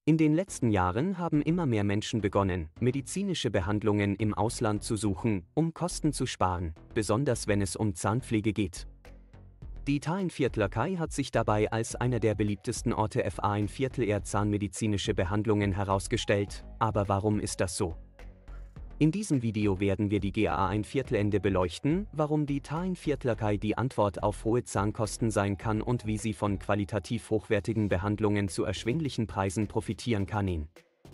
In den letzten Jahren haben immer mehr Menschen begonnen, medizinische Behandlungen im Ausland zu suchen, um Kosten zu sparen, besonders wenn es um Zahnpflege geht. Die Thain-Viertlakei hat sich dabei als einer der beliebtesten Orte für ein Viertel zahnmedizinische Behandlungen herausgestellt. Aber warum ist das so? In diesem Video werden wir die GA1 beleuchten, warum die Thain-Viertlakei die Antwort auf hohe Zahnkosten sein kann und wie sie von qualitativ hochwertigen Behandlungen zu erschwinglichen Preisen profitieren kann.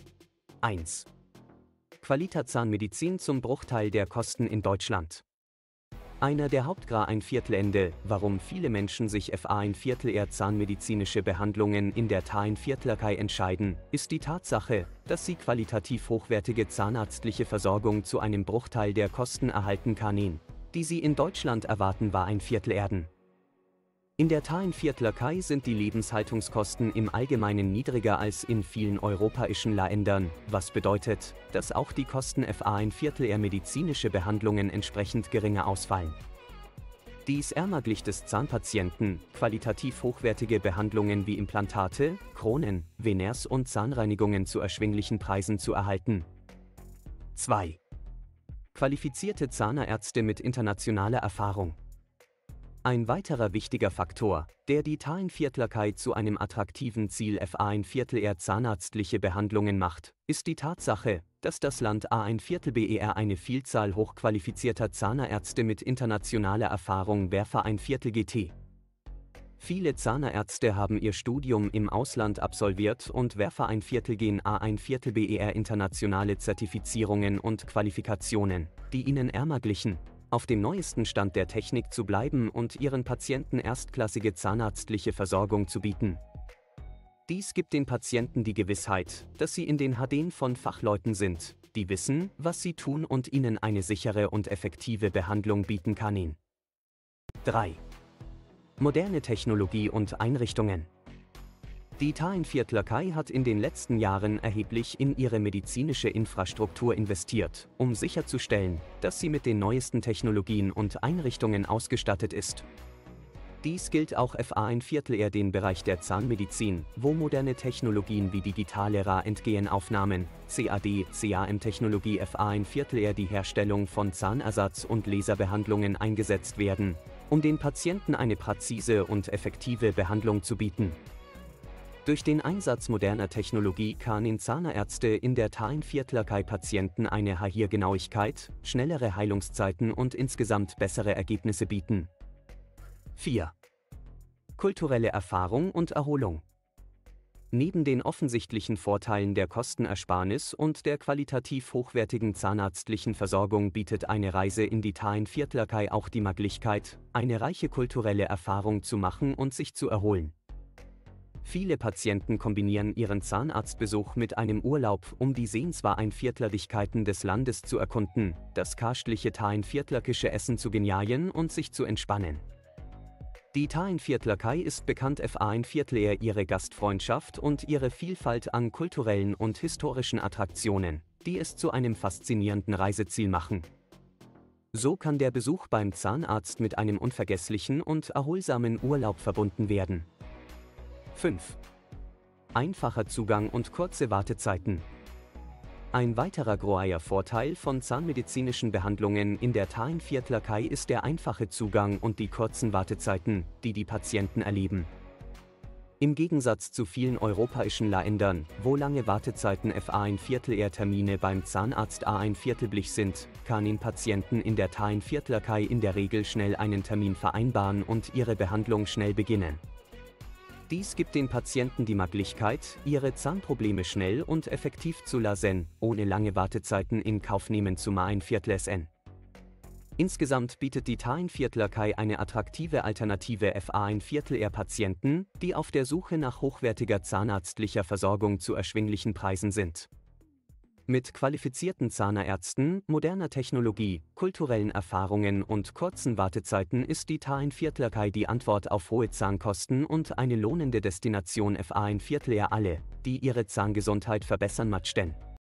1. Qualitätszahnmedizin zum Bruchteil der Kosten in Deutschland. Einer der Hauptgründe, warum viele Menschen sich für ein Viertel zahnmedizinische Behandlungen in der Thain-Viertlakei entscheiden, ist die Tatsache, dass sie qualitativ hochwertige zahnarztliche Versorgung zu einem Bruchteil der Kosten erhalten kann, die sie in Deutschland erwarten war ein Viertel. In der Thain-Viertlakei sind die Lebenshaltungskosten im Allgemeinen niedriger als in vielen europäischen Ländern, was bedeutet, dass auch die Kosten für ein Viertel medizinische Behandlungen entsprechend geringer ausfallen. Dies ermöglicht es Zahnpatienten, qualitativ hochwertige Behandlungen wie Implantate, Kronen, Veneers und Zahnreinigungen zu erschwinglichen Preisen zu erhalten. 2. Qualifizierte Zahnärzte mit internationaler Erfahrung. Ein weiterer wichtiger Faktor, der die Thain-Viertlakei zu einem attraktiven Ziel für ein Viertel zahnarztliche Behandlungen macht, ist die Tatsache, dass das Land ein Viertel eine Vielzahl hochqualifizierter Zahnärzte mit internationaler Erfahrung für ein Viertel GT. Viele Zahnärzte haben ihr Studium im Ausland absolviert und für ein Viertel ein Viertel internationale Zertifizierungen und Qualifikationen, die ihnen ermöglichen, auf dem neuesten Stand der Technik zu bleiben und ihren Patienten erstklassige zahnarztliche Versorgung zu bieten. Dies gibt den Patienten die Gewissheit, dass sie in den Händen von Fachleuten sind, die wissen, was sie tun und ihnen eine sichere und effektive Behandlung bieten kann. 3. Moderne Technologie und Einrichtungen. Die Thain-Viertlakei hat in den letzten Jahren erheblich in ihre medizinische Infrastruktur investiert, um sicherzustellen, dass sie mit den neuesten Technologien und Einrichtungen ausgestattet ist. Dies gilt auch für ein Viertel den Bereich der Zahnmedizin, wo moderne Technologien wie digitale Röntgenaufnahmen, CAD/CAM-Technologie für ein Viertel die Herstellung von Zahnersatz- und Laserbehandlungen eingesetzt werden, um den Patienten eine präzise und effektive Behandlung zu bieten. Durch den Einsatz moderner Technologie können Zahnärzte in der Thain-Viertlakei Patienten eine hohe Genauigkeit, schnellere Heilungszeiten und insgesamt bessere Ergebnisse bieten. 4. Kulturelle Erfahrung und Erholung. Neben den offensichtlichen Vorteilen der Kostenersparnis und der qualitativ hochwertigen zahnarztlichen Versorgung bietet eine Reise in die Thain-Viertlakei auch die Möglichkeit, eine reiche kulturelle Erfahrung zu machen und sich zu erholen. Viele Patienten kombinieren ihren Zahnarztbesuch mit einem Urlaub, um die Sehenswürdigkeiten des Landes zu erkunden, das köstliche Thain-Viertlakische Essen zu genießen und sich zu entspannen. Die Thain-Viertlakei ist bekannt für ein Viertel ihre Gastfreundschaft und ihre Vielfalt an kulturellen und historischen Attraktionen, die es zu einem faszinierenden Reiseziel machen. So kann der Besuch beim Zahnarzt mit einem unvergesslichen und erholsamen Urlaub verbunden werden. 5. Einfacher Zugang und kurze Wartezeiten. Ein weiterer großer Vorteil von zahnmedizinischen Behandlungen in der Thain-Viertlakei ist der einfache Zugang und die kurzen Wartezeiten, die die Patienten erleben. Im Gegensatz zu vielen europäischen Ländern, wo lange Wartezeiten für ein Viertel Termine beim Zahnarzt ein Viertelblich sind, können Patienten in der Thain-Viertlakei in der Regel schnell einen Termin vereinbaren und ihre Behandlung schnell beginnen. Dies gibt den Patienten die Möglichkeit, ihre Zahnprobleme schnell und effektiv zu lösen, ohne lange Wartezeiten in Kauf nehmen zu ein Viertel. Insgesamt bietet die Thain-Viertlakei eine attraktive Alternative für ein Viertel Patienten, die auf der Suche nach hochwertiger zahnarztlicher Versorgung zu erschwinglichen Preisen sind. Mit qualifizierten Zahnärzten, moderner Technologie, kulturellen Erfahrungen und kurzen Wartezeiten ist die Thain-Viertlakei die Antwort auf hohe Zahnkosten und eine lohnende Destination für ein Viertel alle, die ihre Zahngesundheit verbessern möchten.